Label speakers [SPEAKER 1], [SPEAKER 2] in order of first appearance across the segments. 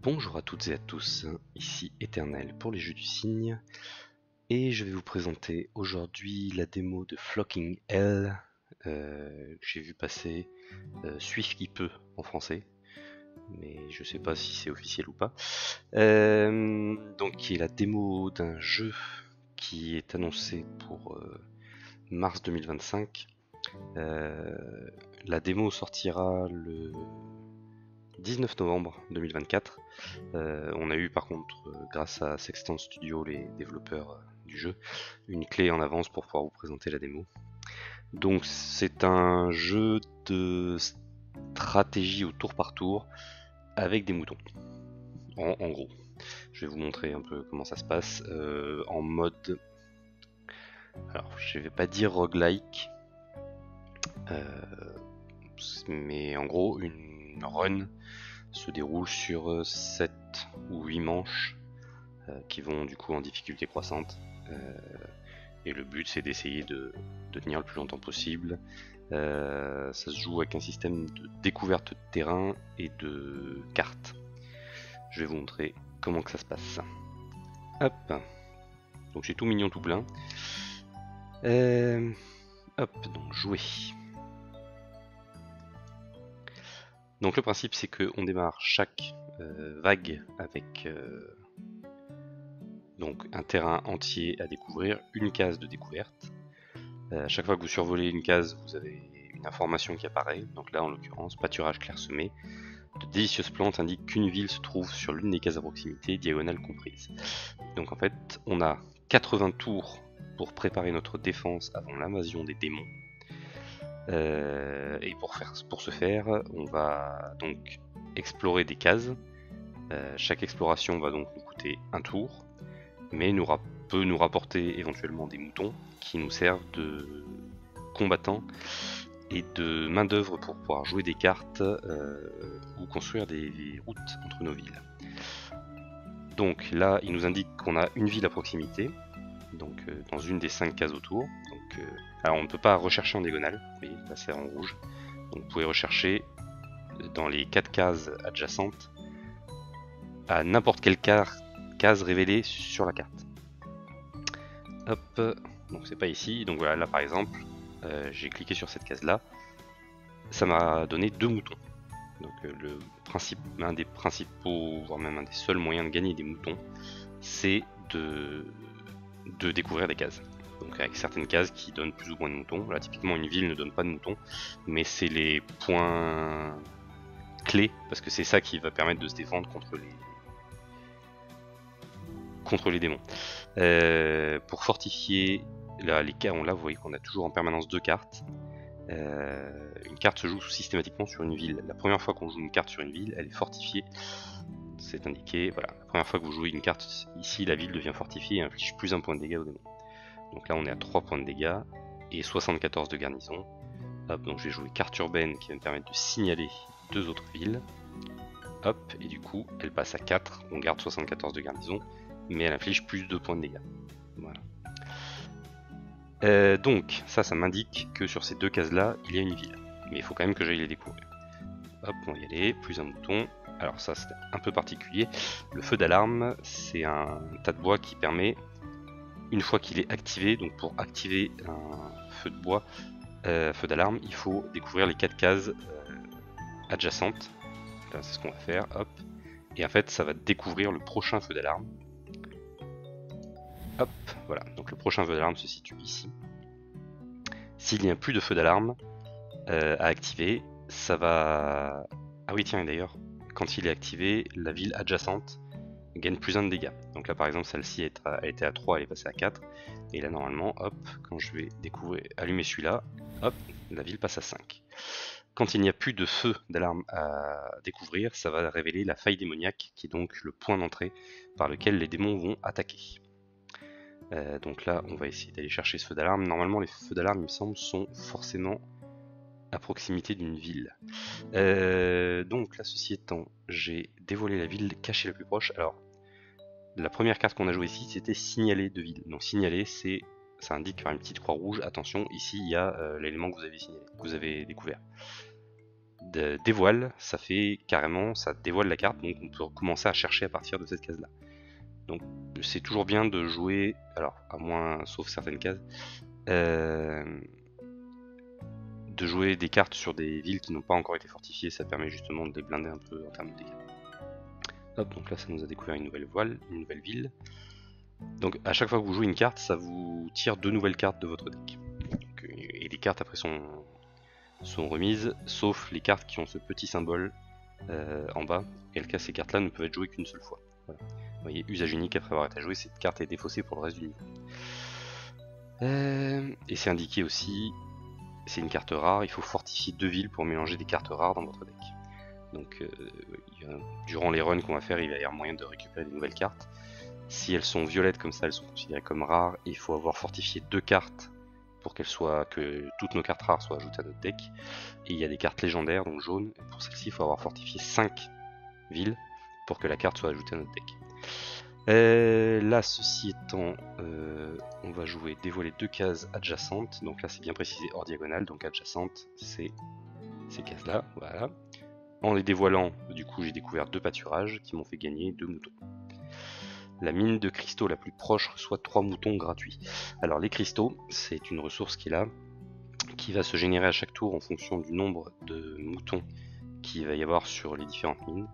[SPEAKER 1] Bonjour à toutes et à tous, ici Éternel pour les Jeux du Cygne, et je vais vous présenter aujourd'hui la démo de Flocking Hell, que j'ai vu passer Suif qui peut en français, mais je sais pas si c'est officiel ou pas. Donc qui est la démo d'un jeu qui est annoncé pour mars 2025. La démo sortira le 19 novembre 2024. On a eu par contre, grâce à Sextant Studio, les développeurs du jeu, une clé en avance pour pouvoir vous présenter la démo. Donc c'est un jeu de stratégie au tour par tour avec des moutons. En gros, je vais vous montrer un peu comment ça se passe en mode. Alors je vais pas dire roguelike, mais en gros une run se déroule sur 7 ou 8 manches qui vont du coup en difficulté croissante. Et le but c'est d'essayer de tenir le plus longtemps possible. Ça se joue avec un système de découverte de terrain et de cartes. Je vais vous montrer comment que ça se passe. Hop. Donc j'ai tout mignon tout plein. Hop, donc jouer. Donc le principe c'est qu'on démarre chaque vague avec donc un terrain entier à découvrir, une case de découverte. Chaque fois que vous survolez une case, vous avez une information qui apparaît. Donc là en l'occurrence, pâturage clairsemé. De délicieuses plantes indiquent qu'une ville se trouve sur l'une des cases à proximité, diagonale comprise. Donc en fait, on a 80 tours pour préparer notre défense avant l'invasion des démons. Et pour ce faire, on va donc explorer des cases. Chaque exploration va donc nous coûter un tour, mais peut nous rapporter éventuellement des moutons qui nous servent de combattants et de main d'œuvre pour pouvoir jouer des cartes ou construire des routes entre nos villes. Donc là, il nous indique qu'on a une ville à proximité, donc dans une des 5 cases autour. Donc, alors on ne peut pas rechercher en diagonale, oui, là c'est en rouge. Donc vous pouvez rechercher dans les 4 cases adjacentes à n'importe quelle case révélée sur la carte. Hop, donc c'est pas ici. Donc voilà, là par exemple, j'ai cliqué sur cette case là, ça m'a donné 2 moutons. Donc un des principaux, voire même un des seuls moyens de gagner des moutons, c'est de découvrir des cases. Donc avec certaines cases qui donnent plus ou moins de moutons. Là typiquement une ville ne donne pas de moutons, mais c'est les points clés, parce que c'est ça qui va permettre de se défendre contre les démons. Pour fortifier, là vous voyez qu'on a toujours en permanence 2 cartes. Une carte se joue systématiquement sur une ville. La première fois qu'on joue une carte sur une ville, elle est fortifiée. C'est indiqué, voilà. La première fois que vous jouez une carte ici, la ville devient fortifiée et inflige plus 1 point de dégâts aux démons. Donc là on est à 3 points de dégâts et 74 de garnison. Hop, donc je vais jouer carte urbaine qui va me permettre de signaler 2 autres villes. Hop, et du coup elle passe à 4, on garde 74 de garnison, mais elle inflige plus 2 points de dégâts. Voilà. Donc ça m'indique que sur ces 2 cases là il y a une ville, mais il faut quand même que j'aille les découvrir. Hop, on va y aller, plus un mouton. Alors ça c'est un peu particulier. Le feu d'alarme, c'est un tas de bois qui permet, une fois qu'il est activé, donc pour activer un feu de bois, feu d'alarme, il faut découvrir les 4 cases adjacentes. Là c'est ce qu'on va faire, hop. Et en fait ça va découvrir le prochain feu d'alarme. Hop, voilà, donc le prochain feu d'alarme se situe ici. S'il n'y a plus de feu d'alarme à activer, ça va... Ah oui tiens, d'ailleurs, quand il est activé, la ville adjacente gagne plus 1 de dégâts. Donc là par exemple celle-ci était à 3, elle est passée à 4. Et là normalement, hop, quand je vais allumer celui-là, hop, la ville passe à 5. Quand il n'y a plus de feu d'alarme à découvrir, ça va révéler la faille démoniaque, qui est donc le point d'entrée par lequel les démons vont attaquer. Donc là on va essayer d'aller chercher ce feu d'alarme. Normalement les feux d'alarme il me semble sont forcément à proximité d'une ville. Donc là ceci étant, j'ai dévoilé la ville cachée la plus proche. Alors la première carte qu'on a jouée ici c'était signaler de ville. Donc signaler ça indique par une petite croix rouge, attention ici il y a l'élément que vous avez signalé, que vous avez découvert. dévoile, ça fait carrément, ça dévoile la carte, donc on peut commencer à chercher à partir de cette case là. Donc c'est toujours bien de jouer, alors à moins, sauf certaines cases, de jouer des cartes sur des villes qui n'ont pas encore été fortifiées, ça permet justement de les blinder un peu en termes de dégâts. Hop, donc là ça nous a découvert une nouvelle voile, une nouvelle ville. Donc à chaque fois que vous jouez une carte, ça vous tire 2 nouvelles cartes de votre deck. Donc, et les cartes après sont remises, sauf les cartes qui ont ce petit symbole en bas, auquel cas ces cartes là ne peuvent être jouées qu'une seule fois. Voilà. Vous voyez, usage unique après avoir été joué, cette carte est défaussée pour le reste du niveau. Et c'est indiqué aussi, c'est une carte rare, il faut fortifier 2 villes pour mélanger des cartes rares dans votre deck. Donc durant les runs qu'on va faire, il va y avoir moyen de récupérer des nouvelles cartes. Si elles sont violettes comme ça, elles sont considérées comme rares, et il faut avoir fortifié 2 cartes pour que toutes nos cartes rares soient ajoutées à notre deck. Et il y a des cartes légendaires, donc jaunes, et pour celles-ci il faut avoir fortifié 5 villes pour que la carte soit ajoutée à notre deck. Là, ceci étant, on va jouer dévoiler 2 cases adjacentes, donc là c'est bien précisé hors diagonale, donc adjacente c'est ces cases là, voilà. En les dévoilant, du coup j'ai découvert 2 pâturages qui m'ont fait gagner 2 moutons. La mine de cristaux la plus proche reçoit 3 moutons gratuits. Alors les cristaux, c'est une ressource qui est là, qui va se générer à chaque tour en fonction du nombre de moutons qu'il va y avoir sur les différentes mines.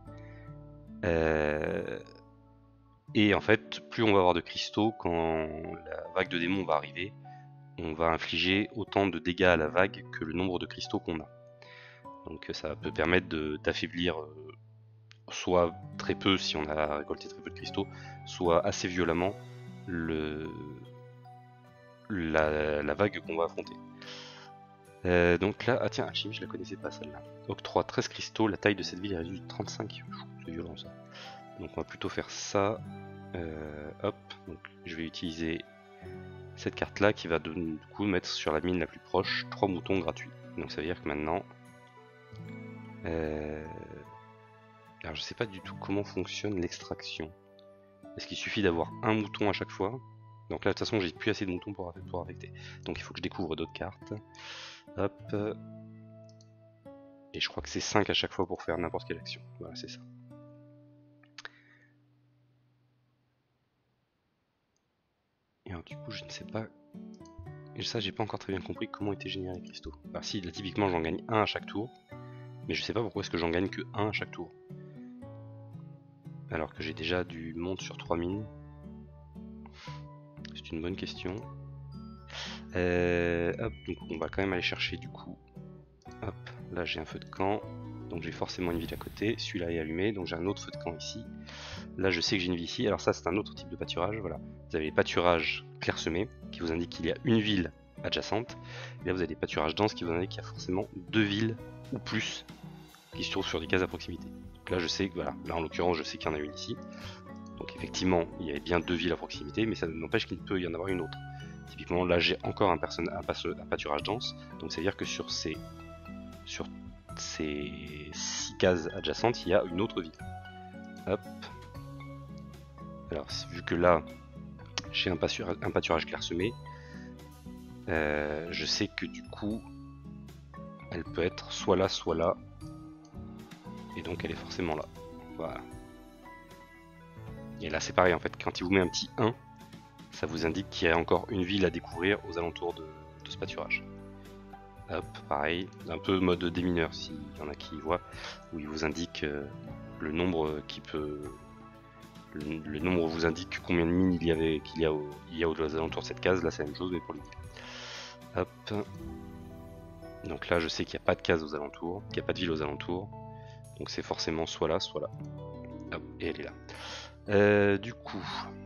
[SPEAKER 1] Et en fait, plus on va avoir de cristaux, quand la vague de démons va arriver, on va infliger autant de dégâts à la vague que le nombre de cristaux qu'on a. Donc ça peut permettre d'affaiblir soit très peu si on a récolté très peu de cristaux, soit assez violemment la vague qu'on va affronter. Donc là, ah tiens, alchimie, je la connaissais pas celle-là. Octroie 13 cristaux, la taille de cette ville est réduite de 35. C'est violent ça. Donc on va plutôt faire ça. Hop, donc je vais utiliser cette carte là qui va du coup mettre sur la mine la plus proche 3 moutons gratuits. Donc ça veut dire que maintenant... Alors je sais pas du tout comment fonctionne l'extraction. Est-ce qu'il suffit d'avoir un mouton à chaque fois? Donc là de toute façon j'ai plus assez de moutons pour affecter. Donc il faut que je découvre d'autres cartes. Hop. Et je crois que c'est 5 à chaque fois pour faire n'importe quelle action. Voilà, c'est ça. Et alors du coup je ne sais pas... Et ça j'ai pas encore très bien compris comment étaient générés les cristaux. Alors si là typiquement j'en gagne un à chaque tour. Mais je sais pas pourquoi est-ce que j'en gagne que 1 à chaque tour. Alors que j'ai déjà du monde sur 3 mines. C'est une bonne question. Hop, donc on va quand même aller chercher du coup. Hop, là j'ai un feu de camp. Donc j'ai forcément une ville à côté. Celui-là est allumé, donc j'ai un autre feu de camp ici. Là je sais que j'ai une ville ici. Alors ça c'est un autre type de pâturage. Voilà. Vous avez les pâturages clairsemés qui vous indiquent qu'il y a une ville adjacente. Et là vous avez des pâturages denses qui vous indiquent qu'il y a forcément 2 villes ou plus qui se trouvent sur des cases à proximité. Donc là je sais que voilà, là en l'occurrence je sais qu'il y en a une ici. Donc effectivement il y avait bien 2 villes à proximité, mais ça n'empêche qu'il peut y en avoir une autre. Typiquement là j'ai encore un pâturage dense, donc ça veut dire que sur ces 6 cases adjacentes il y a une autre ville. Hop. Alors vu que là j'ai un pâturage clairsemé, je sais que du coup elle peut être soit là, et donc elle est forcément là. Voilà. Et là c'est pareil en fait, quand il vous met un petit 1, ça vous indique qu'il y a encore une ville à découvrir aux alentours de ce pâturage. Hop, pareil, un peu mode démineur s'il y en a qui y voient, où il vous indique le nombre qui peut... Le nombre vous indique combien de mines il y a aux alentours de cette case, là c'est la même chose mais pour les villes. Hop. Donc là je sais qu'il n'y a pas de case aux alentours, qu'il n'y a pas de ville aux alentours. Donc c'est forcément soit là. Hop, et elle est là. Du coup...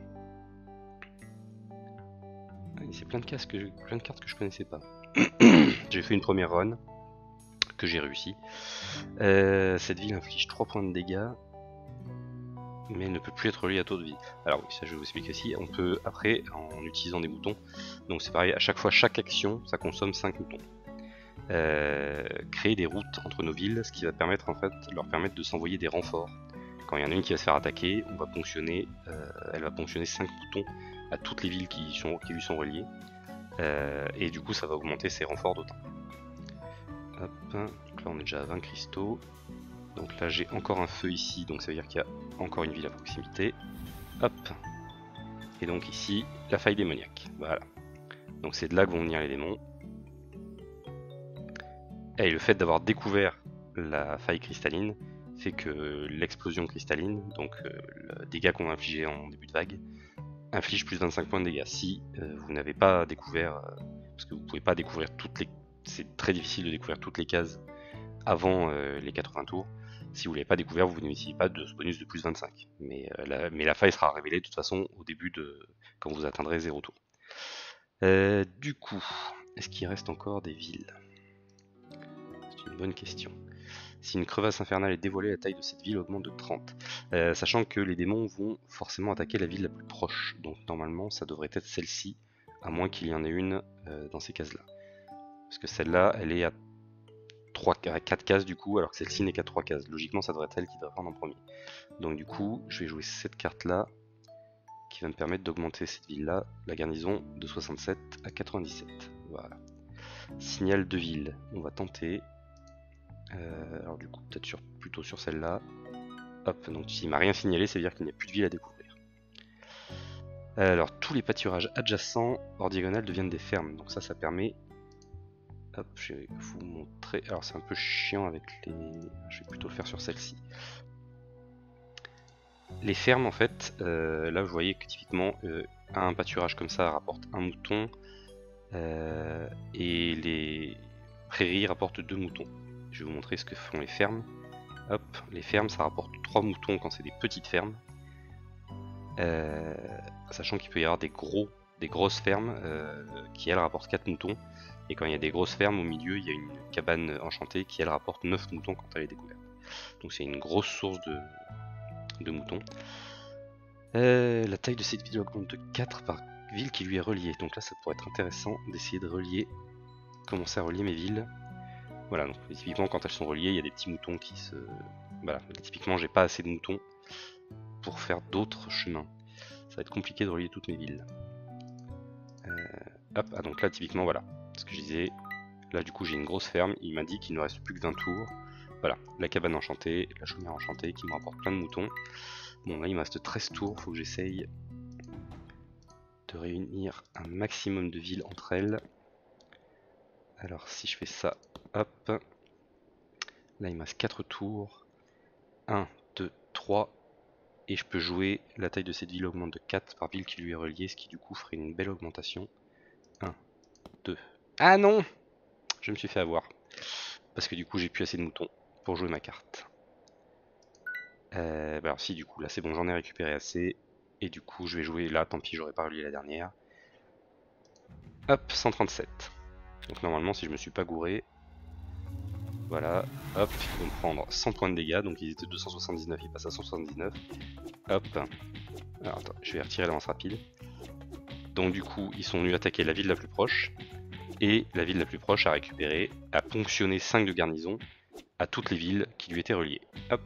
[SPEAKER 1] C'est plein de cartes que je connaissais pas. J'ai fait une première run que j'ai réussi. Cette ville inflige 3 points de dégâts, mais ne peut plus être reliée à taux de vie. Alors oui, ça je vais vous expliquer aussi. On peut après, en utilisant des moutons, donc c'est pareil, à chaque fois, chaque action, ça consomme 5 moutons. Créer des routes entre nos villes, ce qui va permettre en fait, leur permettre de s'envoyer des renforts. Quand il y en a une qui va se faire attaquer, elle va ponctionner 5 moutons à toutes les villes qui lui sont reliées. Et du coup ça va augmenter ses renforts d'autant. Hop, donc là là on est déjà à 20 cristaux. Donc là j'ai encore un feu ici, donc ça veut dire qu'il y a encore une ville à proximité. Hop. Et donc ici, la faille démoniaque. Voilà. Donc c'est de là que vont venir les démons. Et le fait d'avoir découvert la faille cristalline fait que l'explosion cristalline, donc le dégât qu'on va infliger en début de vague, inflige plus 25 points de dégâts. Si vous n'avez pas découvert, parce que vous pouvez pas découvrir toutes les... C'est très difficile de découvrir toutes les cases avant les 80 tours. Si vous ne l'avez pas découvert, vous ne bénéficiez pas de ce bonus de plus 25. Mais la faille sera révélée de toute façon au début de... quand vous atteindrez 0 tour. Du coup, est-ce qu'il reste encore des villes? C'est une bonne question. Si une crevasse infernale est dévoilée, la taille de cette ville augmente de 30. Sachant que les démons vont forcément attaquer la ville la plus proche. Donc normalement ça devrait être celle-ci, à moins qu'il y en ait une dans ces cases-là. Parce que celle-là, elle est à 4 cases du coup, alors que celle-ci n'est qu'à 3 cases. Logiquement ça devrait être elle qui devrait prendre en premier. Donc du coup, je vais jouer cette carte-là, qui va me permettre d'augmenter cette ville-là, la garnison, de 67 à 97. Voilà. Signal de ville, on va tenter. Alors du coup, peut-être plutôt sur celle-là. Hop, donc s'il m'a rien signalé, ça veut dire qu'il n'y a plus de ville à découvrir. Alors, tous les pâturages adjacents hors diagonale deviennent des fermes. Donc ça permet... Hop, je vais vous montrer... Alors c'est un peu chiant avec les... Je vais plutôt le faire sur celle-ci. Les fermes, en fait, là vous voyez que typiquement, un pâturage comme ça rapporte un mouton. Et les prairies rapportent 2 moutons. Je vais vous montrer ce que font les fermes. Hop, les fermes ça rapporte 3 moutons quand c'est des petites fermes. Sachant qu'il peut y avoir des grosses fermes qui elles rapportent 4 moutons. Et quand il y a des grosses fermes au milieu, il y a une cabane enchantée qui elle rapporte 9 moutons quand elle est découverte. Donc c'est une grosse source de moutons. La taille de cette ville augmente de 4 par ville qui lui est reliée. Donc là ça pourrait être intéressant d'essayer de commencer à relier mes villes. Voilà, donc typiquement quand elles sont reliées, il y a des petits moutons qui se... Voilà, typiquement j'ai pas assez de moutons pour faire d'autres chemins. Ça va être compliqué de relier toutes mes villes. Hop, ah donc là typiquement voilà, ce que je disais, là du coup j'ai une grosse ferme, il m'a dit qu'il ne reste plus que 20 tours. Voilà, la cabane enchantée, la chaumière enchantée qui me rapporte plein de moutons. Bon là il me reste 13 tours, faut que j'essaye de réunir un maximum de villes entre elles. Alors si je fais ça, hop, là il me reste 4 tours, 1, 2, 3, et je peux jouer, la taille de cette ville augmente de 4 par ville qui lui est reliée, ce qui du coup ferait une belle augmentation. 1, 2, ah non! Je me suis fait avoir, parce que du coup j'ai plus assez de moutons pour jouer ma carte. Bah alors si du coup là c'est bon, j'en ai récupéré assez, et du coup je vais jouer là, tant pis j'aurais pas relié la dernière. Hop, 137. Donc normalement si je me suis pas gouré, voilà, hop, ils vont me prendre 100 points de dégâts, donc ils étaient 279, ils passent à 179. Hop, alors attends, je vais retirer l'avance rapide. Donc du coup ils sont venus attaquer la ville la plus proche, et la ville la plus proche a récupéré, a ponctionné 5 de garnison à toutes les villes qui lui étaient reliées. Hop.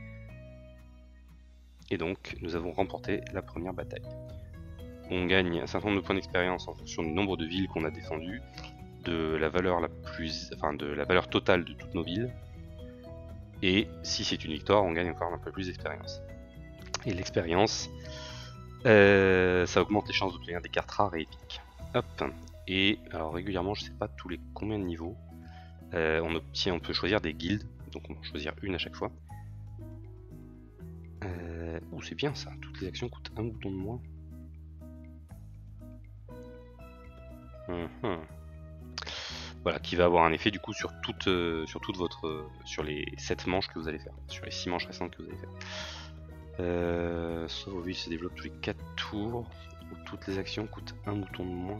[SPEAKER 1] Et donc nous avons remporté la première bataille. On gagne un certain nombre de points d'expérience en fonction du nombre de villes qu'on a défendues, de la valeur de la valeur totale de toutes nos villes. Et si c'est une victoire, on gagne encore un peu plus d'expérience. Et l'expérience, ça augmente les chances d'obtenir des cartes rares et épiques. Hop. Et alors régulièrement, je sais pas tous les combien de niveaux, on peut choisir des guildes, donc on va choisir une à chaque fois. C'est bien ça, toutes les actions coûtent un mouton de moins. Voilà, qui va avoir un effet du coup sur sur les 7 manches que vous allez faire, sur les 6 manches restantes que vous allez faire. Soit vos villes se développent tous les 4 tours, où toutes les actions coûtent un mouton de moins.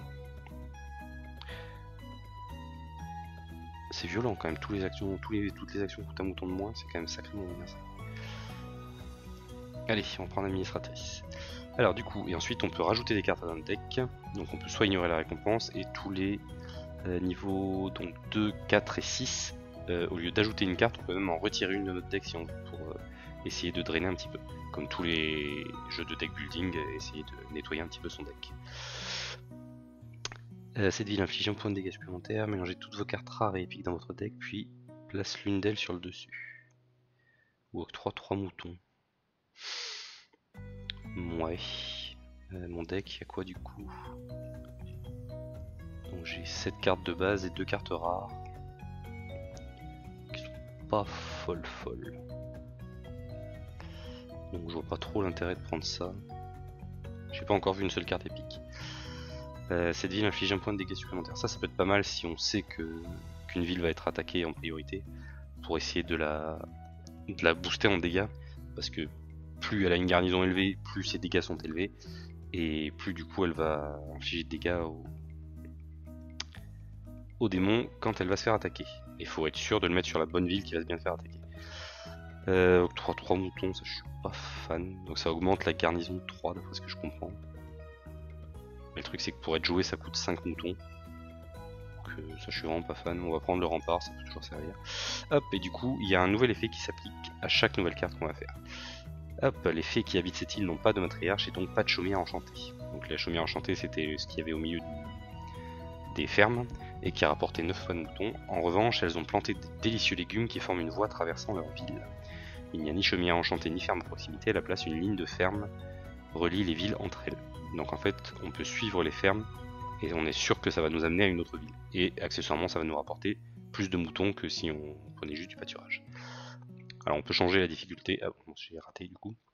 [SPEAKER 1] C'est violent quand même, toutes les actions coûtent un mouton de moins, c'est quand même sacrément bien ça. Allez, on prend l'administratrice. Alors du coup, et ensuite on peut rajouter des cartes à notre deck, donc on peut soit ignorer la récompense, et tous les niveaux donc 2, 4 et 6, au lieu d'ajouter une carte, on peut même en retirer une de notre deck si on veut, pour essayer de drainer un petit peu. Comme tous les jeux de deck building, essayer de nettoyer un petit peu son deck. Cette ville inflige un point de dégâts supplémentaire, mélangez toutes vos cartes rares et épiques dans votre deck, puis place l'une d'elles sur le dessus. Ou octroie 3 moutons. Ouais. Mon deck, il y a quoi du coup? Donc j'ai 7 cartes de base et 2 cartes rares. Qui sont pas folles. Donc je vois pas trop l'intérêt de prendre ça. J'ai pas encore vu une seule carte épique. Cette ville inflige un point de dégâts supplémentaire. Ça peut être pas mal si on sait qu'une ville va être attaquée en priorité. Pour essayer de la booster en dégâts. Parce que plus elle a une garnison élevée, plus ses dégâts sont élevés. Et plus du coup elle va infliger de dégâts aux démons quand elle va se faire attaquer. Il faut être sûr de le mettre sur la bonne ville qui va bien se faire attaquer. 3 moutons, ça je suis pas fan. Donc ça augmente la garnison de 3 d'après ce que je comprends. Mais le truc c'est que pour être joué ça coûte 5 moutons. Donc ça je suis vraiment pas fan. On va prendre le rempart, ça peut toujours servir. Hop, et du coup il y a un nouvel effet qui s'applique à chaque nouvelle carte qu'on va faire. Hop, les fées qui habitent cette île n'ont pas de matriarche et donc pas de chaumière enchantée. Donc la chaumière enchantée c'était ce qu'il y avait au milieu des fermes et qui a rapporté 9 fois de moutons. En revanche, elles ont planté de délicieux légumes qui forment une voie traversant leur ville. Il n'y a ni chaumière enchantée ni ferme à proximité, à la place une ligne de ferme relie les villes entre elles. Donc en fait, on peut suivre les fermes et on est sûr que ça va nous amener à une autre ville. Et accessoirement, ça va nous rapporter plus de moutons que si on prenait juste du pâturage. Alors on peut changer la difficulté. Ah bon, j'ai raté du coup.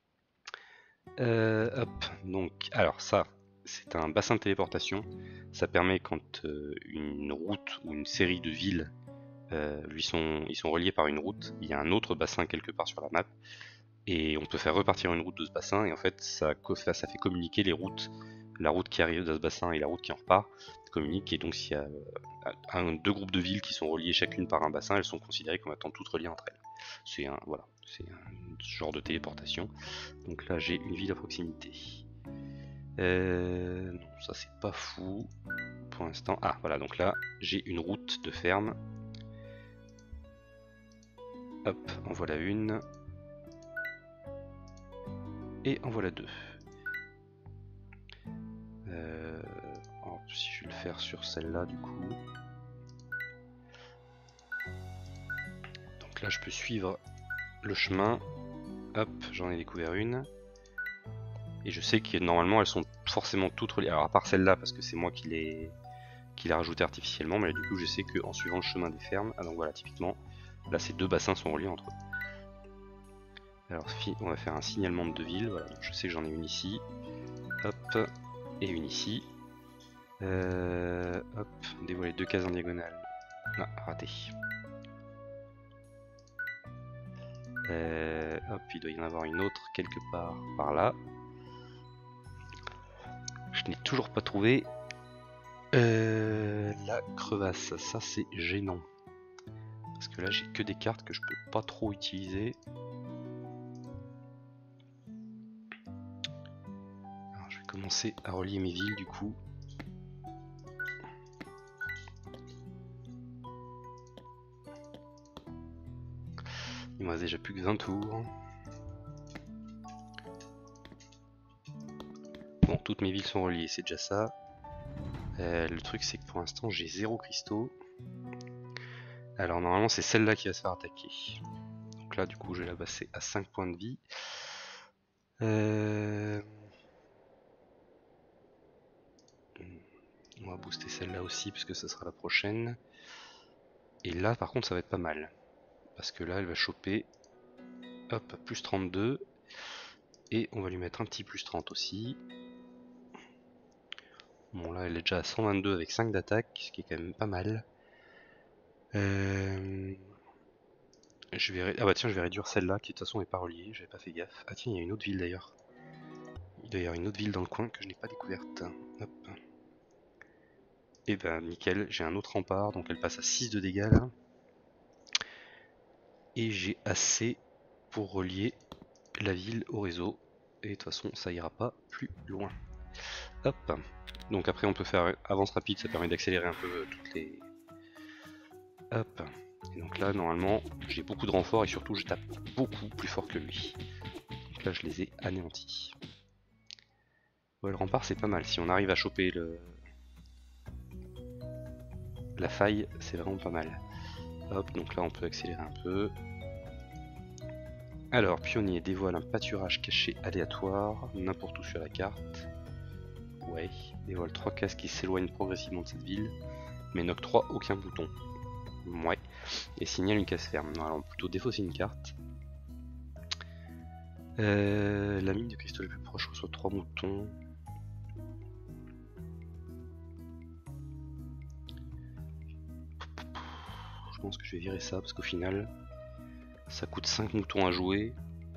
[SPEAKER 1] Hop, donc, alors ça, c'est un bassin de téléportation. Ça permet quand une route ou une série de villes ils sont reliés par une route, il y a un autre bassin quelque part sur la map, et on peut faire repartir une route de ce bassin, et en fait ça fait communiquer les routes, la route qui arrive de ce bassin et la route qui en repart, communiquent, et donc s'il y a deux groupes de villes qui sont reliées chacune par un bassin, elles sont considérées comme étant toutes reliées entre elles. C'est un genre de téléportation. Donc là j'ai une ville à proximité. Non, ça c'est pas fou pour l'instant. Ah voilà, donc là j'ai une route de ferme. Hop, en voilà une. Et en voilà deux. Si je vais le faire sur celle-là du coup. Donc là je peux suivre le chemin. Hop, j'en ai découvert une. Et je sais que normalement elles sont forcément toutes reliées. Alors à part celle-là parce que c'est moi qui l'ai rajoutée artificiellement. Mais là, du coup je sais qu'en suivant le chemin des fermes. Ah donc voilà, typiquement. Là ces deux bassins sont reliés entre eux. Alors on va faire un signalement de deux villes. Voilà, donc je sais que j'en ai une ici. Hop, et une ici. Hop, dévoiler deux cases en diagonale. Ah, raté. Hop, il doit y en avoir une autre quelque part par là. Je n'ai toujours pas trouvé la crevasse. Ça c'est gênant. Parce que là j'ai que des cartes que je peux pas trop utiliser. Alors, je vais commencer à relier mes villes du coup. Il me reste déjà plus que 20 tours. Bon, toutes mes villes sont reliées, c'est déjà ça. Le truc c'est que pour l'instant j'ai 0 cristaux. Alors normalement c'est celle-là qui va se faire attaquer. Donc là du coup je vais la passer à 5 points de vie. On va booster celle-là aussi parce que ça sera la prochaine. Et là par contre ça va être pas mal. Parce que là elle va choper hop, plus 32. Et on va lui mettre un petit plus 30 aussi. Bon là elle est déjà à 122 avec 5 d'attaque, ce qui est quand même pas mal. Je vais... Ah bah tiens, je vais réduire celle-là qui de toute façon est pas reliée, j'avais pas fait gaffe. Ah tiens, il y a une autre ville d'ailleurs. Il doit y avoir une autre ville dans le coin que je n'ai pas découverte. Hop. Et ben nickel, j'ai un autre rempart, donc elle passe à 6 de dégâts là. Et j'ai assez pour relier la ville au réseau. Et de toute façon ça ira pas plus loin. Hop. Donc après on peut faire avance rapide, ça permet d'accélérer un peu toutes les... Hop. Et donc là normalement j'ai beaucoup de renforts et surtout je tape beaucoup plus fort que lui. Donc là je les ai anéantis. Ouais, le rempart c'est pas mal, si on arrive à choper la faille c'est vraiment pas mal. Hop, donc là on peut accélérer un peu. Alors, pionnier dévoile un pâturage caché aléatoire, n'importe où sur la carte. Ouais, dévoile 3 cases qui s'éloignent progressivement de cette ville, mais n'octroie aucun bouton. Ouais, et signale une case ferme. Non, alors plutôt défausser une carte. La mine de cristaux les plus proches reçoit 3 moutons. Je pense que je vais virer ça parce qu'au final, ça coûte 5 moutons à jouer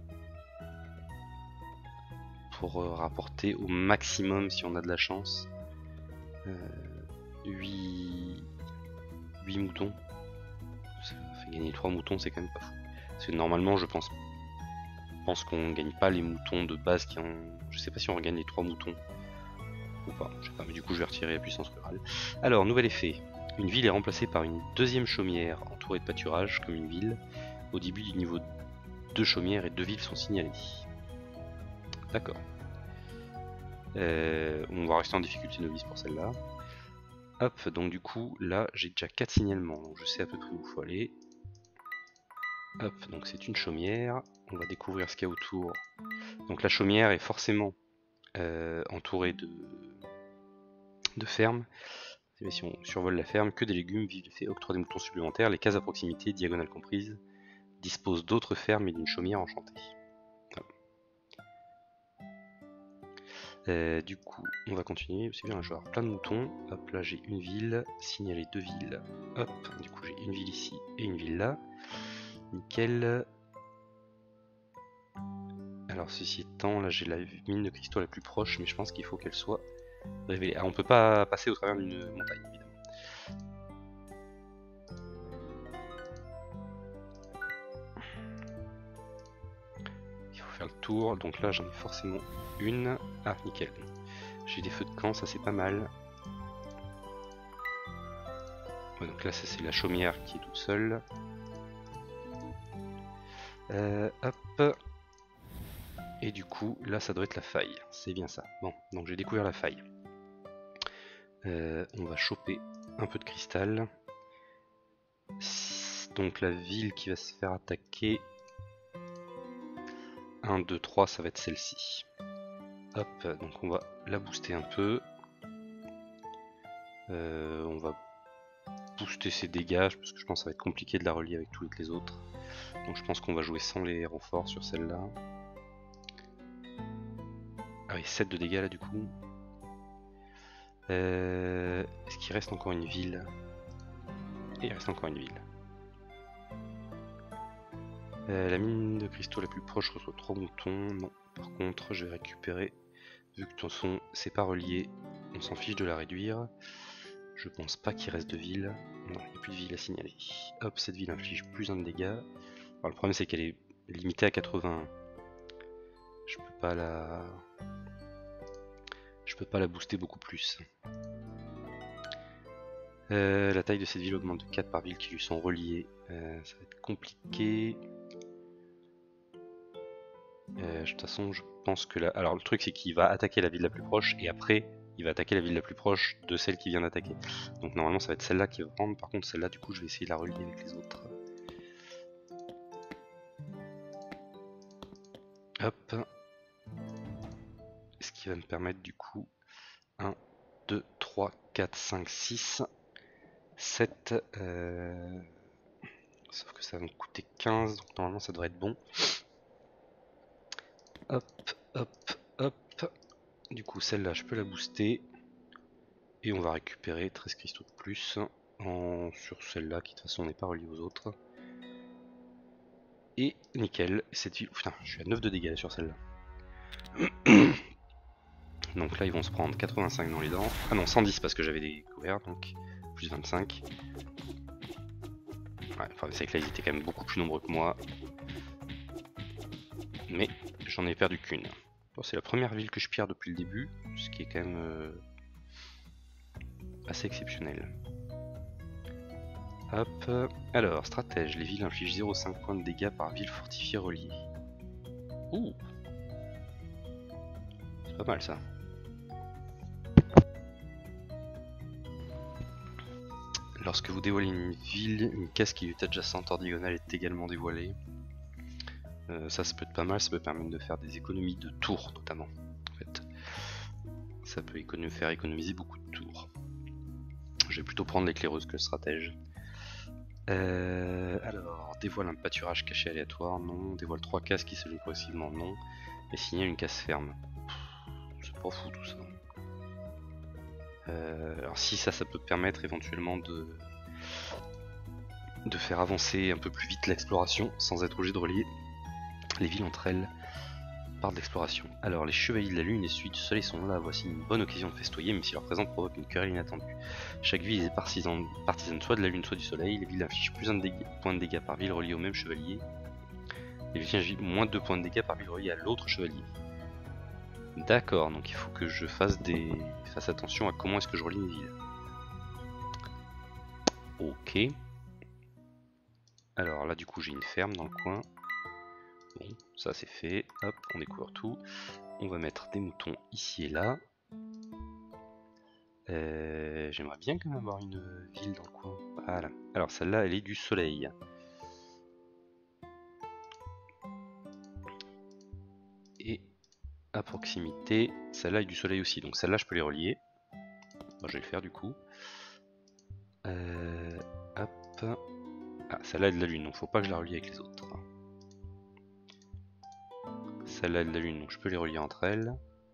[SPEAKER 1] pour rapporter au maximum si on a de la chance 8 moutons. Ça fait gagner 3 moutons, c'est quand même pas fou. Parce que normalement, je pense qu'on gagne pas les moutons de base qui ont. Je sais pas si on regagne les 3 moutons ou pas, je sais pas, mais du coup je vais retirer la puissance rurale. Alors, nouvel effet. Une ville est remplacée par une deuxième chaumière entourée de pâturage, comme une ville. Au début du niveau 2 chaumières et 2 villes sont signalées. D'accord. On va rester en difficulté novice pour celle-là. Hop, donc du coup, là j'ai déjà 4 signalements, donc je sais à peu près où il faut aller. Hop, donc c'est une chaumière. On va découvrir ce qu'il y a autour. Donc la chaumière est forcément entourée de fermes. Mais si on survole la ferme, que des légumes, vivent l'effet octroie des moutons supplémentaires. Les cases à proximité, diagonales comprises, disposent d'autres fermes et d'une chaumière enchantée. Du coup, on va continuer. C'est bien, je vais avoir plein de moutons. Hop, là j'ai une ville, signaler 2 villes. Hop, du coup j'ai une ville ici et une ville là. Nickel. Alors ceci étant, là j'ai la mine de cristaux la plus proche, mais je pense qu'il faut qu'elle soit révélée. Ah, on peut pas passer au travers d'une montagne, évidemment. Il faut faire le tour, donc là j'en ai forcément une. Ah, nickel. J'ai des feux de camp, ça c'est pas mal. Ouais, donc là ça c'est la chaumière qui est toute seule. Hop. Et du coup, là ça doit être la faille. C'est bien ça. Bon, donc j'ai découvert la faille. On va choper un peu de cristal. Donc la ville qui va se faire attaquer. 1, 2, 3, ça va être celle-ci. Hop, donc on va la booster un peu. On va booster ses dégâts, parce que je pense que ça va être compliqué de la relier avec toutes les autres. Donc je pense qu'on va jouer sans les renforts sur celle-là. Ah oui, 7 de dégâts là du coup. Est-ce qu'il reste encore une ville? Et il reste encore une ville. La mine de cristaux la plus proche reçoit 3 moutons. Non, par contre je vais récupérer. Vu que de toute façon c'est pas relié, on s'en fiche de la réduire. Je pense pas qu'il reste de ville. Non, il n'y a plus de ville à signaler. Hop, cette ville inflige plus 1 de dégâts. Alors, le problème c'est qu'elle est limitée à 80. Je peux pas la booster beaucoup plus. La taille de cette ville augmente de 4 par ville qui lui sont reliées. Ça va être compliqué. De toute façon, je pense que là. Alors, le truc, c'est qu'il va attaquer la ville la plus proche et après, il va attaquer la ville la plus proche de celle qui vient d'attaquer. Donc, normalement, ça va être celle-là qui va prendre. Par contre, celle-là, du coup, je vais essayer de la relier avec les autres. Hop. Ce qui va me permettre, du coup, 1, 2, 3, 4, 5, 6, 7. Sauf que ça va me coûter 15, donc normalement, ça devrait être bon. Hop, hop, hop. Du coup, celle-là, je peux la booster. Et on va récupérer 13 cristaux de plus sur celle-là, qui de toute façon n'est pas reliée aux autres. Et nickel, cette ville... Putain, je suis à 9 de dégâts sur celle-là. Donc là, ils vont se prendre 85 dans les dents. Ah non, 110 parce que j'avais découvert, donc plus 25. Ouais, enfin, c'est que là, ils étaient quand même beaucoup plus nombreux que moi. Mais j'en ai perdu qu'une. Bon, c'est la première ville que je perds depuis le début, ce qui est quand même assez exceptionnel. Hop, alors, stratège, les villes infligent 0,5 points de dégâts par ville fortifiée reliée. Ouh, c'est pas mal ça. Lorsque vous dévoilez une ville, une case qui lui est adjacente hors diagonale est également dévoilée. Ça peut être pas mal, ça peut permettre de faire des économies de tours notamment. En fait. Ça peut faire économiser beaucoup de tours. Je vais plutôt prendre l'éclaireuse que le stratège. Alors, dévoile un pâturage caché aléatoire, non. Dévoile 3 cases qui se jouent progressivement, non. Et signale une case ferme. C'est pas fou tout ça. Alors si ça peut permettre éventuellement de faire avancer un peu plus vite l'exploration sans être obligé de relier les villes entre elles par de l'exploration. Alors les chevaliers de la lune et celui du soleil sont là, voici une bonne occasion de festoyer même si leur présence provoque une querelle inattendue. Chaque ville est partisane soit de la lune soit du soleil, les villes infligent plus de points de dégâts par ville reliés au même chevalier. Les villes infligent moins de 2 points de dégâts par ville reliés à l'autre chevalier. D'accord, donc il faut que je fasse attention à comment est-ce que je relie mes villes. Ok. Alors là du coup j'ai une ferme dans le coin. Bon, ça c'est fait. Hop, on découvre tout. On va mettre des moutons ici et là. J'aimerais bien quand même avoir une ville dans le coin. Voilà. Alors celle-là elle est du soleil. Et à proximité, celle-là est du soleil aussi. Donc celle-là je peux les relier. Bon, je vais le faire du coup. Hop. Ah, celle-là est de la lune, donc faut pas que je la relie avec les autres. Celle-là est de la lune, donc je peux les relier entre elles.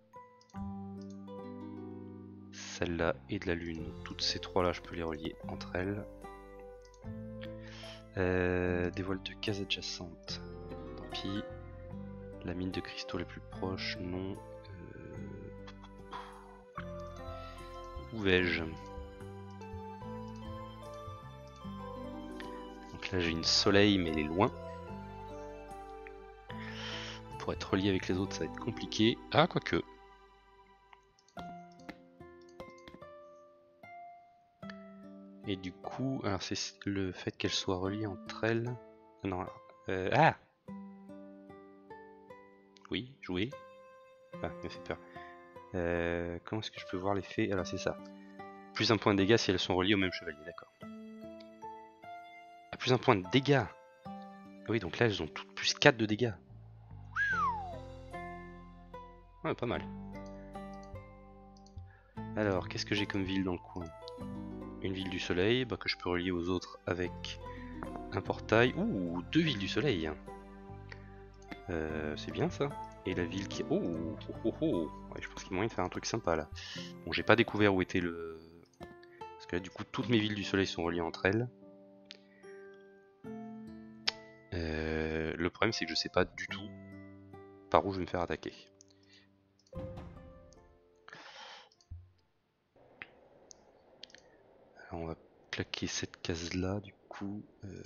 [SPEAKER 1] Celle-là est de la lune, donc toutes ces trois-là je peux les relier entre elles. Dévoile de cases adjacentes. Tant pis. La mine de cristaux la plus proche, non. Où vais-je? Donc là j'ai une soleil mais elle est loin. Pour être relié avec les autres ça va être compliqué. Ah quoique. Et du coup, alors c'est le fait qu'elles soient reliées entre elles. Non, ah! Oui, jouer. Ah, il m'a fait peur. Comment est-ce que je peux voir l'effet? Alors c'est ça. Plus un point de dégâts si elles sont reliées au même chevalier, d'accord. Ah, plus un point de dégâts! Oui, donc là elles ont toutes plus 4 de dégâts. Ouais, pas mal. Alors, qu'est-ce que j'ai comme ville dans le coin? Une ville du soleil, bah, que je peux relier aux autres avec un portail. Ouh, 2 villes du soleil. C'est bien ça. Et la ville qui... Oh, oh, oh, oh. Ouais, je pense qu'il y a moyen de faire un truc sympa là. Bon, j'ai pas découvert où était le... Parce que là, du coup, toutes mes villes du soleil sont reliées entre elles. Le problème, c'est que je sais pas du tout par où je vais me faire attaquer. Alors, on va claquer cette case-là, du coup...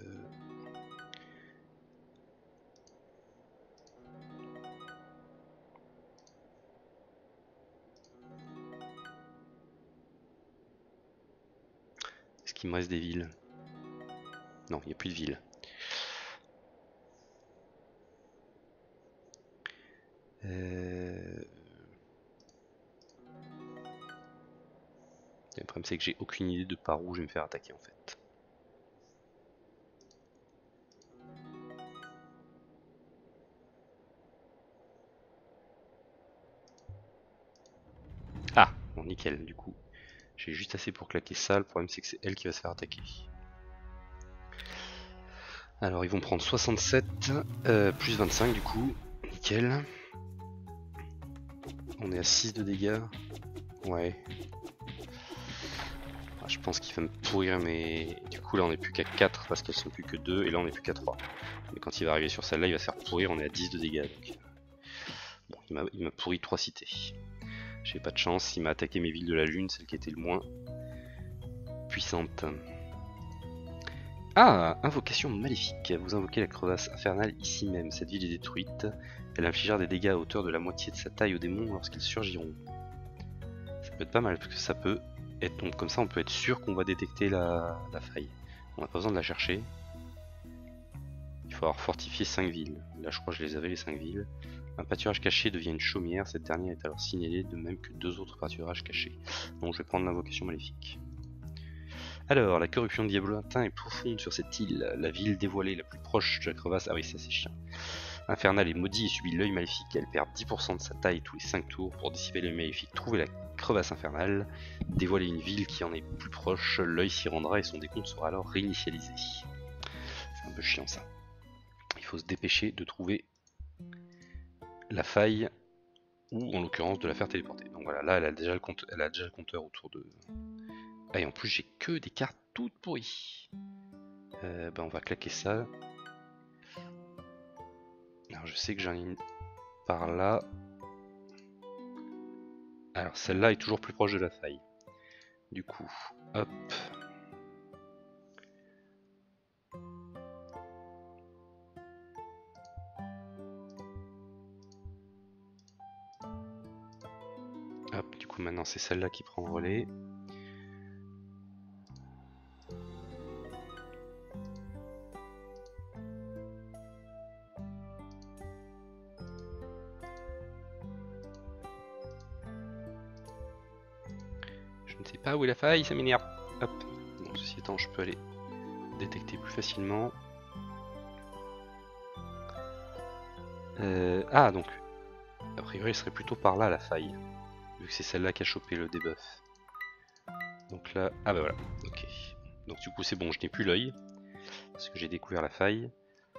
[SPEAKER 1] Est-ce qu'il me reste des villes? Non, il n'y a plus de villes. Le problème c'est que j'ai aucune idée de par où je vais me faire attaquer en fait. Ah, bon nickel du coup. J'ai juste assez pour claquer ça, le problème c'est que c'est elle qui va se faire attaquer. Alors ils vont prendre 67, plus 25 du coup, nickel. On est à 6 de dégâts. Ouais. Je pense qu'il va me pourrir, mais du coup là on est plus qu'à 4 parce qu'elles sont plus que 2 et là on est plus qu'à 3. Mais quand il va arriver sur celle-là, il va se faire pourrir, on est à 10 de dégâts. Donc... Bon, il m'a pourri 3 cités. J'ai pas de chance, il m'a attaqué mes villes de la lune, celle qui était le moins puissante. Ah, invocation maléfique. Vous invoquez la crevasse infernale ici même. Cette ville est détruite. Elle infligera des dégâts à hauteur de la moitié de sa taille aux démons lorsqu'ils surgiront. Ça peut être pas mal parce que ça peut être... Donc comme ça on peut être sûr qu'on va détecter la faille. On n'a pas besoin de la chercher. Il faut avoir fortifié 5 villes. Là je crois que je les avais les 5 villes. Un pâturage caché devient une chaumière. Cette dernière est alors signalée de même que 2 autres pâturages cachés. Donc je vais prendre l'invocation maléfique. Alors, la corruption de Diablotin est profonde sur cette île. La ville dévoilée la plus proche de la crevasse... Ah oui, ça c'est chiant. Infernal est maudit et subit l'œil maléfique. Elle perd 10% de sa taille tous les 5 tours. Pour dissiper l'œil maléfique, trouvez la crevasse infernale. Dévoiler une ville qui en est plus proche. L'œil s'y rendra et son décompte sera alors réinitialisé. C'est un peu chiant ça. Il faut se dépêcher de trouver la faille, ou en l'occurrence de la faire téléporter. Donc voilà, là elle a déjà le compteur autour de... Ah, et en plus j'ai que des cartes toutes pourries. On va claquer ça. Alors je sais que j'en ai une par là. Alors celle-là est toujours plus proche de la faille. Du coup, hop. Hop, du coup maintenant c'est celle-là qui prend le relais. Je ne sais pas où est la faille, ça m'énerve. Hop, bon, ceci étant, je peux aller détecter plus facilement. Ah, donc, a priori, il serait plutôt par là la faille, vu que c'est celle-là qui a chopé le debuff. Donc là, ah bah voilà, ok. Donc du coup, c'est bon, je n'ai plus l'œil, parce que j'ai découvert la faille.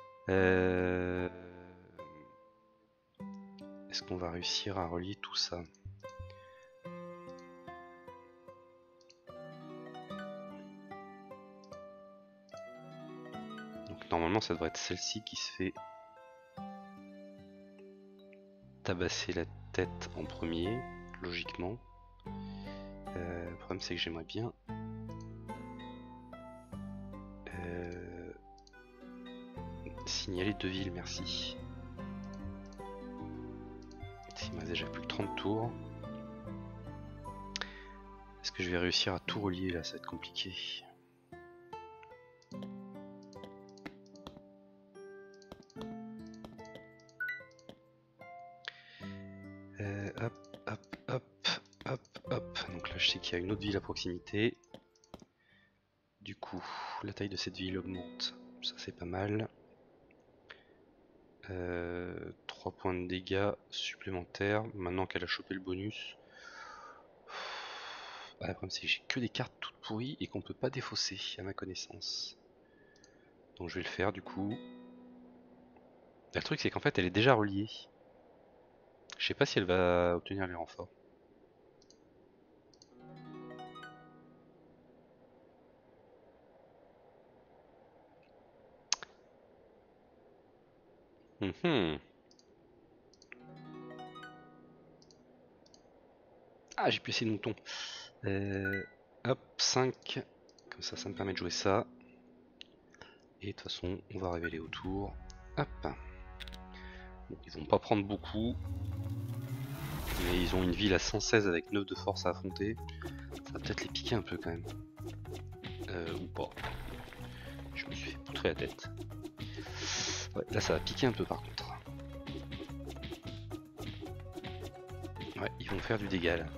[SPEAKER 1] Est-ce qu'on va réussir à relier tout ça? Normalement ça devrait être celle-ci qui se fait tabasser la tête en premier, logiquement. Le problème c'est que j'aimerais bien signaler 2 villes, merci. Il m'a déjà plus que 30 tours. Est-ce que je vais réussir à tout relier là? Ça va être compliqué. Hop. Donc là je sais qu'il y a une autre ville à proximité. Du coup, la taille de cette ville augmente. Ça c'est pas mal. 3 points de dégâts supplémentaires. Maintenant qu'elle a chopé le bonus. Ah, le problème c'est que j'ai que des cartes toutes pourries et qu'on peut pas défausser à ma connaissance. Donc je vais le faire du coup. Le truc c'est qu'en fait elle est déjà reliée. Je sais pas si elle va obtenir les renforts. Ah, j'ai plus assez de moutons. Hop, 5. Comme ça me permet de jouer ça. Et de toute façon, on va révéler autour. Hop. Bon, ils vont pas prendre beaucoup. Mais ils ont une ville à 116 avec 9 de force à affronter. Ça va peut-être les piquer un peu quand même. Ou pas. Je me suis fait poutrer la tête. Ouais, là ça va piquer un peu par contre. Ouais, ils vont faire du dégât là.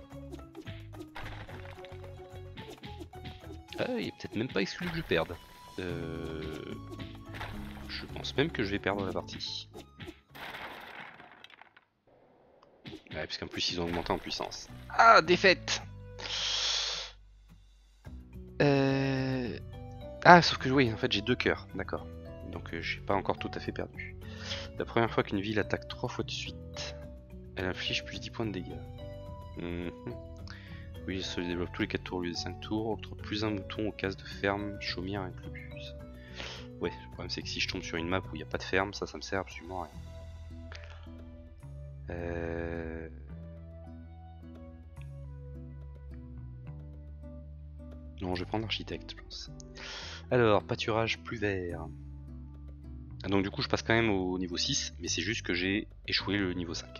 [SPEAKER 1] Ah, il est peut-être même pas exclu que je perde. Je pense même que je vais perdre la partie. Ouais, parce qu'en plus ils ont augmenté en puissance. Ah, défaite! Ah, sauf que oui, en fait j'ai 2 cœurs, d'accord. Donc j'ai pas encore tout à fait perdu. La première fois qu'une ville attaque 3 fois de suite, elle inflige plus 10 points de dégâts. Oui, ça se développe tous les 4 tours au lieu des 5 tours. Octroie plus un mouton aux cases de ferme, chaumière incluse. Ouais, le problème c'est que si je tombe sur une map où il n'y a pas de ferme, ça me sert absolument à rien. Non, je vais prendre l'architecte, je pense. Alors, pâturage plus vert. Ah, donc du coup je passe quand même au niveau 6, mais c'est juste que j'ai échoué le niveau 5.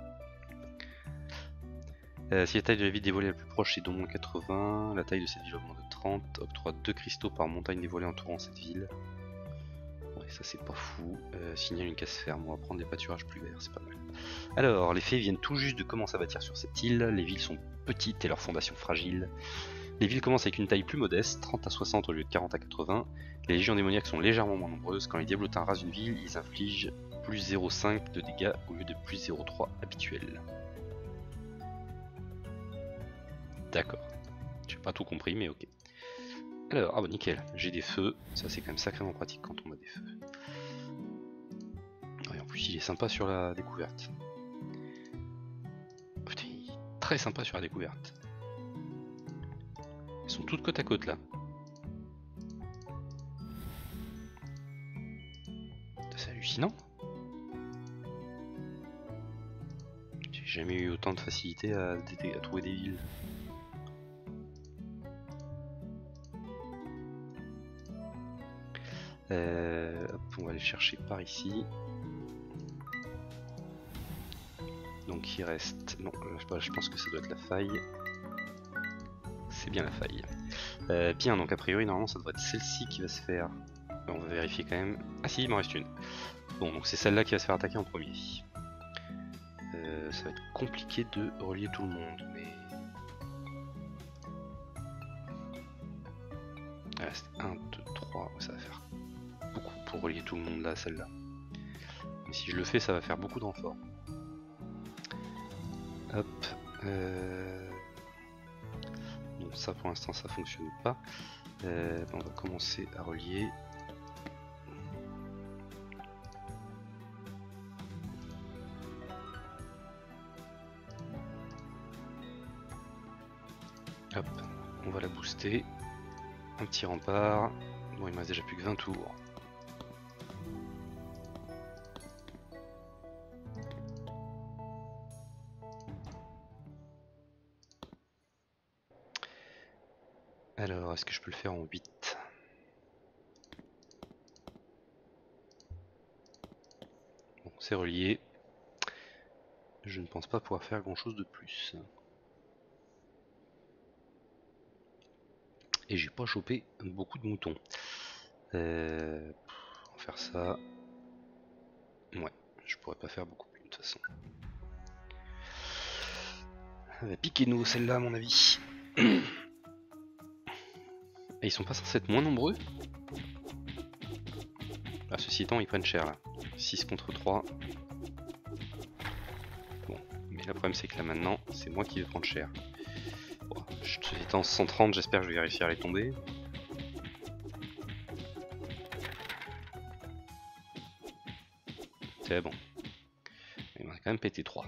[SPEAKER 1] Si la taille de la ville dévoilée la plus proche est d'au moins 80, la taille de cette ville augmente de 30, octroie 2 cristaux par montagne dévoilée entourant cette ville. Ouais, ça c'est pas fou. Signale une casse ferme, on va prendre des pâturages plus verts, c'est pas mal. Alors, les fées viennent tout juste de commencer à bâtir sur cette île, les villes sont petites et leurs fondations fragiles. Les villes commencent avec une taille plus modeste, 30 à 60 au lieu de 40 à 80. Les légions démoniaques sont légèrement moins nombreuses. Quand les diablotins rasent une ville, ils infligent plus 0,5 de dégâts au lieu de plus 0,3 habituel. D'accord. J'ai pas tout compris, mais ok. Alors, ah bah nickel, j'ai des feux. Ça c'est quand même sacrément pratique quand on a des feux. Et en plus il est sympa sur la découverte. Putain, il est très sympa sur la découverte. Ils sont toutes côte à côte là. C'est hallucinant. J'ai jamais eu autant de facilité à trouver des villes. Hop, on va aller chercher par ici. Donc il reste... Non, je pense que ça doit être la faille. C'est bien la faille. Bien, donc a priori normalement ça devrait être celle-ci qui va se faire. On va vérifier quand même. Ah si, il m'en reste une. Bon, donc c'est celle-là qui va se faire attaquer en premier. Ça va être compliqué de relier tout le monde, mais... Ah, c'est 1, 2, 3, ça va faire beaucoup pour relier tout le monde là, celle-là. Mais si je le fais, ça va faire beaucoup de renforts. Hop. Bon, ça pour l'instant ça fonctionne pas. On va commencer à relier. Hop, on va la booster. Un petit rempart. Bon, il me reste déjà plus que 20 tours. Alors, est-ce que je peux le faire en 8? Bon, c'est relié. Je ne pense pas pouvoir faire grand chose de plus. Et j'ai pas chopé beaucoup de moutons. On va faire ça. Ouais, je pourrais pas faire beaucoup plus de toute façon. Elle va piquer nous celle-là à mon avis. Et ils sont pas censés être moins nombreux. Ah, ceci étant, ils prennent cher là. 6 contre 3. Bon, mais le problème c'est que là maintenant, c'est moi qui vais prendre cher. Bon, étant 130, j'espère que je vais réussir à les tomber. C'est bon. Il m'a quand même pété 3.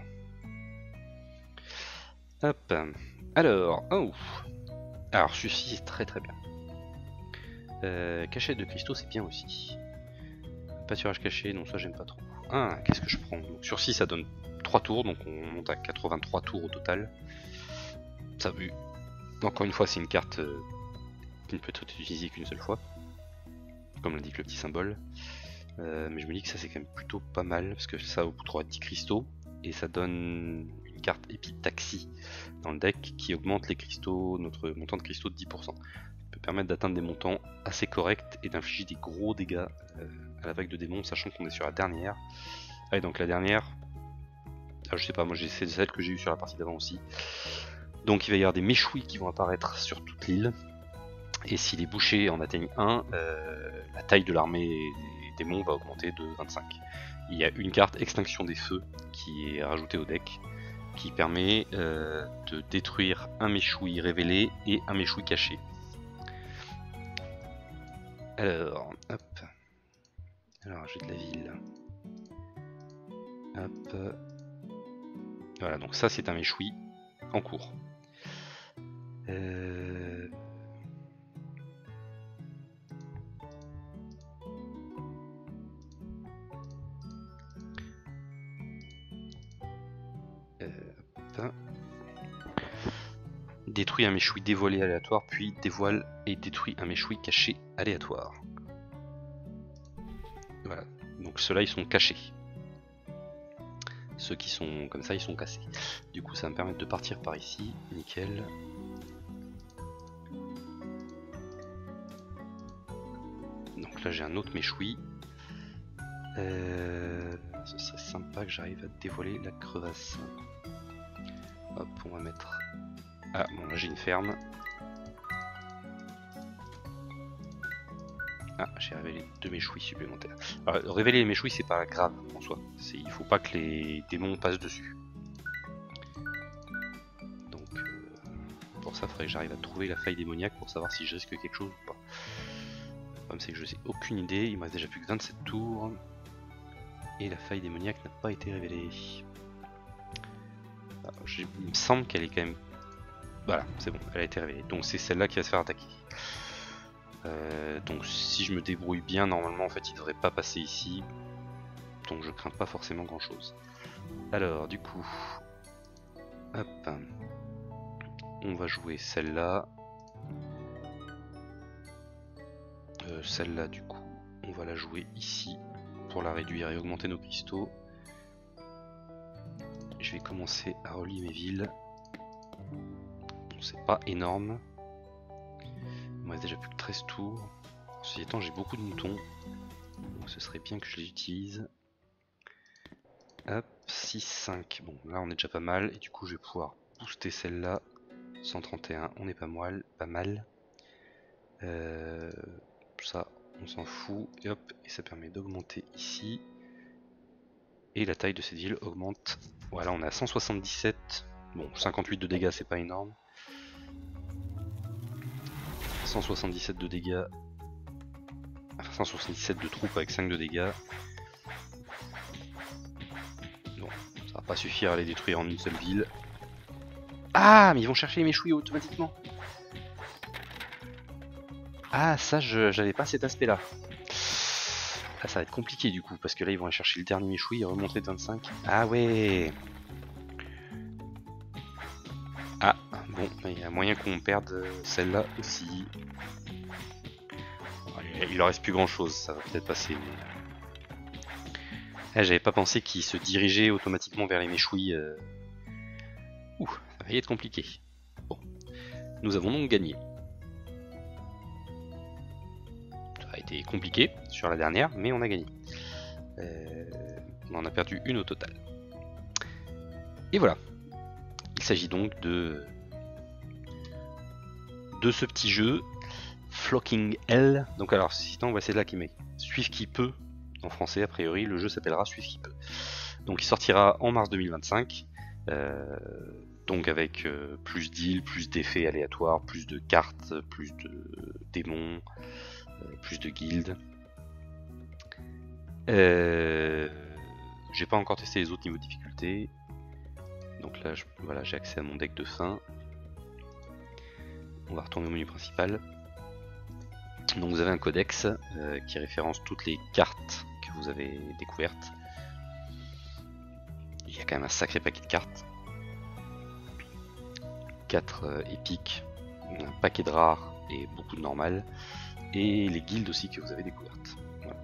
[SPEAKER 1] Hop. Alors, oh. Alors celui-ci est très très bien. Cachette de cristaux c'est bien aussi. Pâturage caché, non ça j'aime pas trop. Ah, qu'est-ce que je prends? Donc, sur 6 ça donne 3 tours, donc on monte à 83 tours au total. Ça vu. Encore une fois c'est une carte qui ne peut être utilisée qu'une seule fois. Comme l'indique le petit symbole. Mais je me dis que ça c'est quand même plutôt pas mal, parce que ça aura 10 cristaux, et ça donne une carte épitaxie dans le deck qui augmente les cristaux, notre montant de cristaux de 10%. Ça peut permettre d'atteindre des montants assez corrects et d'infliger des gros dégâts à la vague de démons, sachant qu'on est sur la dernière. Ah, et donc la dernière, je sais pas, moi c'est celle que j'ai eu sur la partie d'avant aussi. Donc il va y avoir des méchouis qui vont apparaître sur toute l'île, et si les bouchers en atteignent un, la taille de l'armée des démons va augmenter de 25. Il y a une carte Extinction des Feux qui est rajoutée au deck, qui permet de détruire un méchoui révélé et un méchoui caché. Alors, hop. Alors, j'ai de la ville. Hop. Voilà, donc ça c'est un méchoui en cours. Détruit un méchoui dévoilé aléatoire, puis dévoile et détruit un méchoui caché aléatoire. Voilà, donc ceux-là ils sont cachés. Ceux qui sont comme ça ils sont cassés. Du coup ça va me permettre de partir par ici, nickel. Donc là j'ai un autre méchoui. Ce serait sympa que j'arrive à dévoiler la crevasse. Hop, on va mettre... Ah bon là j'ai une ferme. Ah, j'ai révélé 2 méchouilles supplémentaires. Alors, révéler les méchouilles, c'est pas grave en soi. Il faut pas que les démons passent dessus. Donc, pour ça, il faudrait que j'arrive à trouver la faille démoniaque pour savoir si je risque quelque chose ou pas. Le problème, c'est que je sais aucune idée. Il me reste déjà plus que 27 tours. Et la faille démoniaque n'a pas été révélée. Alors, il me semble qu'elle est quand même... Voilà, c'est bon, elle a été révélée. Donc c'est celle-là qui va se faire attaquer. Donc si je me débrouille bien, normalement en fait il devrait pas passer ici. Donc je crains pas forcément grand chose. Alors du coup, hop, on va jouer celle-là. Celle-là du coup, on va la jouer ici pour la réduire et augmenter nos cristaux. Je vais commencer à relier mes villes. Bon, c'est pas énorme. Il me reste déjà plus que 13 tours. Ceci étant, j'ai beaucoup de moutons. Donc ce serait bien que je les utilise. Hop, 6, 5. Bon, là on est déjà pas mal. Et du coup, je vais pouvoir booster celle-là. 131, on est pas mal. Ça, on s'en fout. Et hop, et ça permet d'augmenter ici. Et la taille de cette ville augmente. Voilà, on est à 177. Bon, 58 de dégâts, c'est pas énorme. 177 de dégâts. 177 de troupes avec 5 de dégâts. Bon, ça va pas suffire à les détruire en une seule ville. Ah, mais ils vont chercher les méchouilles automatiquement. Ah, ça, j'avais pas cet aspect-là. Ah, ça va être compliqué du coup, parce que là, ils vont aller chercher le dernier méchoui et remonter de 25. Ah ouais. Ah, bon, il y a moyen qu'on perde celle-là aussi. Il leur reste plus grand-chose, ça va peut-être passer, mais... Ah, j'avais pas pensé qu'ils se dirigeaient automatiquement vers les méchouilles. Ouh, ça va y être compliqué. Bon, nous avons donc gagné. Ça a été compliqué sur la dernière, mais on a gagné. On en a perdu une au total. Et voilà. Il s'agit donc de ce petit jeu Flocking Hell. Donc alors, sinon, c'est là qui met Suivre qui peut en français a priori. Le jeu s'appellera Suivre qui peut. Donc il sortira en mars 2025. Donc avec plus d'îles, plus d'effets aléatoires, plus de cartes, plus de démons, plus de guildes. J'ai pas encore testé les autres niveaux de difficulté. Donc là, voilà, j'ai accès à mon deck de fin. On va retourner au menu principal. Donc vous avez un codex qui référence toutes les cartes que vous avez découvertes. Il y a quand même un sacré paquet de cartes. 4 épiques, un paquet de rares et beaucoup de normales. Et les guildes aussi que vous avez découvertes. Voilà.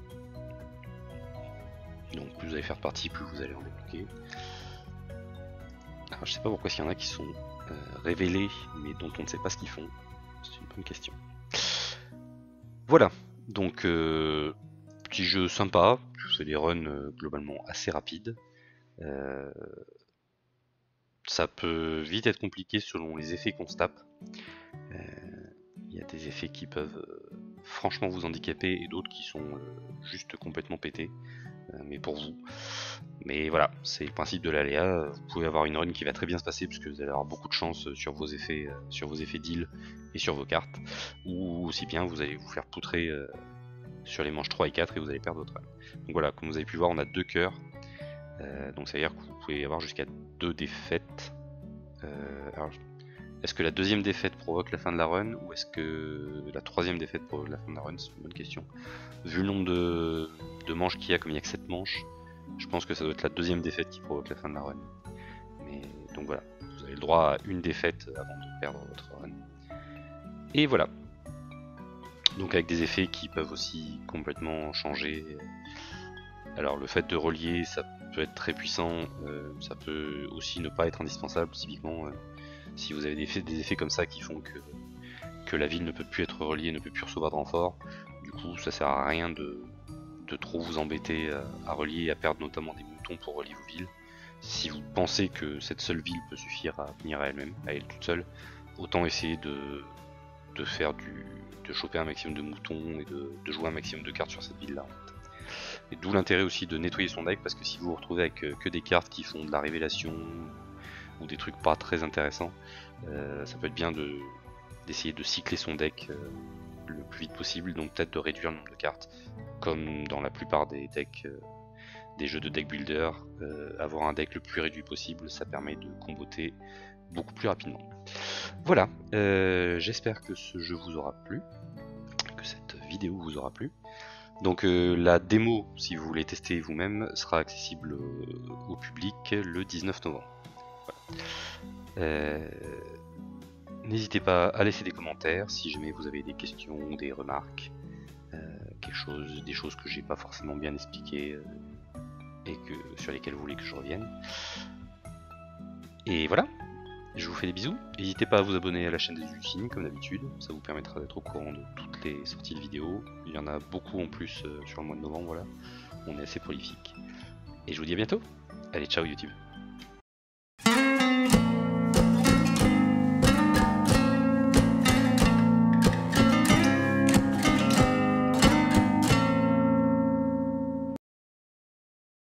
[SPEAKER 1] Donc plus vous allez faire de partie, plus vous allez en débloquer. Alors je sais pas pourquoi il y en a qui sont révélés mais dont on ne sait pas ce qu'ils font. C'est une bonne question. Voilà, donc petit jeu sympa, c'est des runs globalement assez rapides. Ça peut vite être compliqué selon les effets qu'on se tape. Il y a des effets qui peuvent franchement vous handicaper et d'autres qui sont juste complètement pétés. Mais pour vous. Mais voilà, c'est le principe de l'aléa. Vous pouvez avoir une run qui va très bien se passer puisque vous allez avoir beaucoup de chance sur vos effets d'île et sur vos cartes. Ou aussi bien vous allez vous faire poutrer sur les manches 3 et 4 et vous allez perdre votre run. Donc voilà, comme vous avez pu voir, on a 2 cœurs. Donc ça veut dire que vous pouvez avoir jusqu'à 2 défaites. Alors, est-ce que la deuxième défaite provoque la fin de la run ou est-ce que la troisième défaite provoque la fin de la run? C'est une bonne question. Vu le nombre de manches qu'il y a, comme il n'y a que 7 manches, je pense que ça doit être la deuxième défaite qui provoque la fin de la run. Mais donc voilà, vous avez le droit à une défaite avant de perdre votre run. Et voilà. Donc avec des effets qui peuvent aussi complètement changer. Alors le fait de relier, ça peut être très puissant, ça peut aussi ne pas être indispensable. Typiquement, si vous avez des effets comme ça qui font que la ville ne peut plus être reliée, ne peut plus recevoir de renfort, du coup ça sert à rien de trop vous embêter à relier et à perdre notamment des moutons pour relier vos villes. Si vous pensez que cette seule ville peut suffire à tenir à elle-même, à elle toute seule, autant essayer faire de choper un maximum de moutons et de jouer un maximum de cartes sur cette ville là. Et d'où l'intérêt aussi de nettoyer son deck, parce que si vous vous retrouvez avec que des cartes qui font de la révélation ou des trucs pas très intéressants, ça peut être bien d'essayer de cycler son deck le plus vite possible, donc peut-être de réduire le nombre de cartes, comme dans la plupart des decks, des jeux de deck builder, avoir un deck le plus réduit possible, ça permet de comboter beaucoup plus rapidement. Voilà, j'espère que ce jeu vous aura plu, que cette vidéo vous aura plu. Donc la démo, si vous voulez tester vous-même, sera accessible au public le 19 novembre. Voilà. N'hésitez pas à laisser des commentaires si jamais vous avez des questions, des remarques, des choses que j'ai pas forcément bien expliquées et sur lesquelles vous voulez que je revienne. Et voilà, je vous fais des bisous. N'hésitez pas à vous abonner à la chaîne des Ultimes comme d'habitude, ça vous permettra d'être au courant de toutes les sorties de vidéos. Il y en a beaucoup en plus sur le mois de novembre, voilà. On est assez prolifique. Et je vous dis à bientôt. Allez, ciao YouTube.